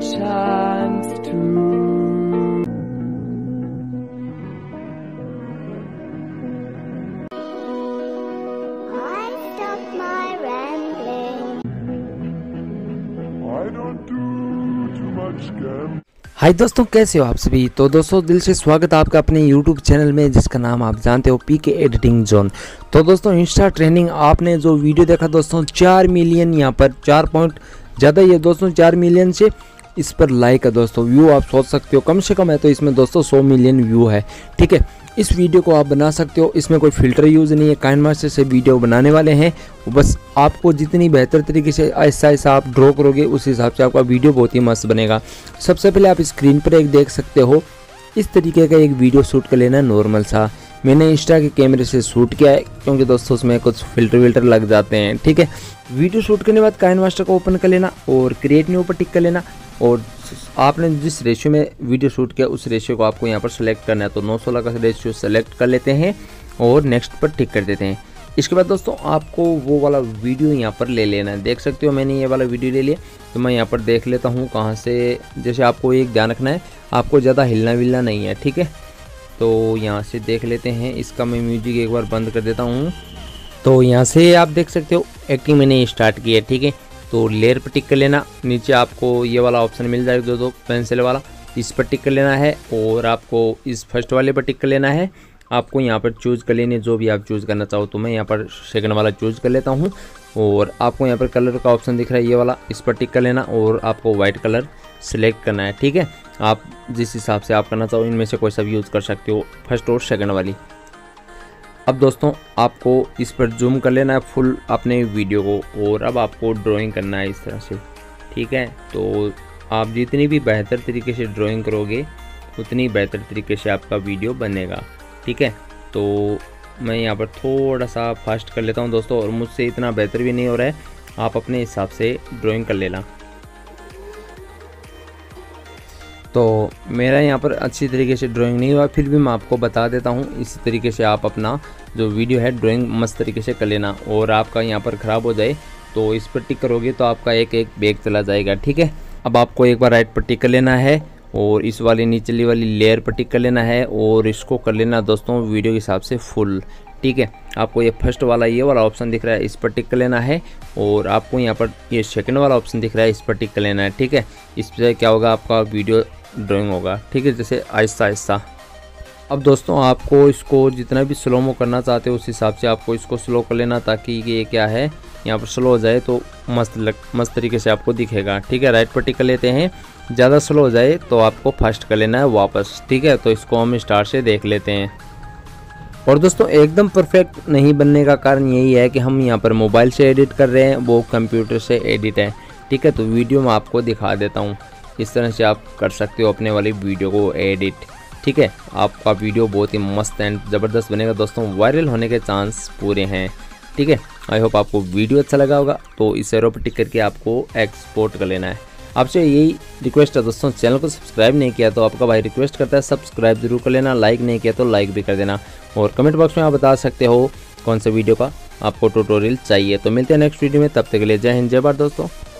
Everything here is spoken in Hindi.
chance to. I stop my rambling. I don't do too much gambling. हाय दोस्तों, कैसे हो आप सभी। तो दोस्तों दिल से स्वागत है आपका अपने YouTube चैनल में, जिसका नाम आप जानते हो पीके एडिटिंग जोन। तो दोस्तों इंस्टा ट्रेंडिंग आपने जो वीडियो देखा दोस्तों 4 मिलियन यहाँ पर 4 पॉइंट ज़्यादा ही है दोस्तों, 4 मिलियन से इस पर लाइक है दोस्तों। व्यू आप सोच सकते हो कम से कम है तो इसमें दोस्तों 100 मिलियन व्यू है। ठीक है, इस वीडियो को आप बना सकते हो, इसमें कोई फिल्टर यूज़ नहीं है। काइनमास्टर से वीडियो बनाने वाले हैं, बस आपको जितनी बेहतर तरीके से ऐसा ऐसा आप ड्रॉ करोगे उस हिसाब से आपका वीडियो बहुत ही मस्त बनेगा। सबसे पहले आप स्क्रीन पर एक देख सकते हो, इस तरीके का एक वीडियो शूट कर लेना नॉर्मल सा। मैंने इंस्टा के कैमरे से शूट किया है क्योंकि दोस्तों उसमें कुछ फिल्टर विल्टर लग जाते हैं। ठीक है, वीडियो शूट करने के बाद काइनमास्टर को ओपन कर लेना और क्रिएट न्यू पर टिक कर लेना, और आपने जिस रेशियो में वीडियो शूट किया उस रेशियो को आपको यहाँ पर सेलेक्ट करना है। तो 9:16 का रेशियो सेलेक्ट कर लेते हैं और नेक्स्ट पर टिक कर देते हैं। इसके बाद दोस्तों आपको वो वाला वीडियो यहाँ पर ले लेना है। देख सकते हो मैंने ये वाला वीडियो ले लिया, तो मैं यहाँ पर देख लेता हूँ कहाँ से। जैसे आपको एक ध्यान रखना है, आपको ज़्यादा हिलना विलना नहीं है। ठीक है, तो यहाँ से देख लेते हैं। इसका मैं म्यूजिक एक बार बंद कर देता हूँ। तो यहाँ से आप देख सकते हो एक्टिंग मैंने स्टार्ट की है। ठीक है, तो लेयर पर टिक कर लेना, नीचे आपको ये वाला ऑप्शन मिल जाएगा दो पेंसिल वाला, इस पर टिक कर लेना है और आपको इस फर्स्ट वाले पर टिक कर लेना है। आपको यहाँ पर चूज़ कर लेनी है जो भी आप चूज़ करना चाहो। तो मैं यहाँ पर सेकंड वाला चूज़ कर लेता हूँ और आपको यहाँ पर कलर का ऑप्शन दिख रहा है ये वाला, इस पर टिक कर लेना और आपको वाइट कलर सेलेक्ट करना है। ठीक है, आप जिस हिसाब से आप करना चाहो इनमें से कोई सा भी यूज़ कर सकते हो, फर्स्ट और सेकंड वाली। अब दोस्तों आपको इस पर जूम कर लेना है फुल अपने वीडियो को, और अब आपको ड्राइंग करना है इस तरह से। ठीक है, तो आप जितनी भी बेहतर तरीके से ड्राइंग करोगे उतनी बेहतर तरीके से आपका वीडियो बनेगा। ठीक है, तो मैं यहाँ पर थोड़ा सा फास्ट कर लेता हूँ दोस्तों, और मुझसे इतना बेहतर भी नहीं हो रहा है, आप अपने हिसाब से ड्राइंग कर लेना। तो मेरा यहाँ पर अच्छी तरीके से ड्राइंग नहीं हुआ, फिर भी मैं आपको बता देता हूँ। इसी तरीके से आप अपना जो वीडियो है ड्राइंग मस्त तरीके से कर लेना, और आपका यहाँ पर ख़राब हो जाए तो इस पर टिक करोगे तो आपका एक एक बैग चला जाएगा। ठीक है, अब आपको एक बार राइट पर टिक कर लेना है और इस वाली नीचली वाली लेयर पर टिक कर लेना है और इसको कर लेना दोस्तों वीडियो के हिसाब से फुल। ठीक है, आपको ये फर्स्ट वाला ये वाला ऑप्शन दिख रहा है, इस पर टिक कर लेना है, और आपको यहाँ पर ये सेकंड वाला ऑप्शन दिख रहा है, इस पर टिक कर लेना है। ठीक है, इससे क्या होगा, आपका वीडियो ड्राइंग होगा। ठीक है, जैसे आहिस्ता आहिस्ता। अब दोस्तों आपको इसको जितना भी स्लोमो करना चाहते हो उस हिसाब से आपको इसको स्लो कर लेना, ताकि ये क्या है यहाँ पर स्लो हो जाए तो मस्त तरीके से आपको दिखेगा। ठीक है, राइट पर टिक कर लेते हैं, ज़्यादा स्लो हो जाए तो आपको फास्ट कर लेना है वापस। ठीक है, तो इसको हम स्टार्ट से देख लेते हैं। और दोस्तों एकदम परफेक्ट नहीं बनने का कारण यही है कि हम यहाँ पर मोबाइल से एडिट कर रहे हैं, वो कंप्यूटर से एडिट है। ठीक है, तो वीडियो में आपको दिखा देता हूँ, इस तरह से आप कर सकते हो अपने वाली वीडियो को एडिट। ठीक है, आपका वीडियो बहुत ही मस्त एंड ज़बरदस्त बनेगा दोस्तों, वायरल होने के चांस पूरे हैं। ठीक है, आई होप आपको वीडियो अच्छा लगा होगा। तो इस एरो पर टिक करके आपको एक्सपोर्ट कर लेना है। आपसे यही रिक्वेस्ट है दोस्तों, चैनल को सब्सक्राइब नहीं किया तो आपका भाई रिक्वेस्ट करता है सब्सक्राइब जरूर कर लेना, लाइक नहीं किया तो लाइक भी कर देना, और कमेंट बॉक्स में आप बता सकते हो कौन से वीडियो का आपको ट्यूटोरियल चाहिए। तो मिलते हैं नेक्स्ट वीडियो में, तब तक के लिए जय हिंद जय भारत दोस्तों।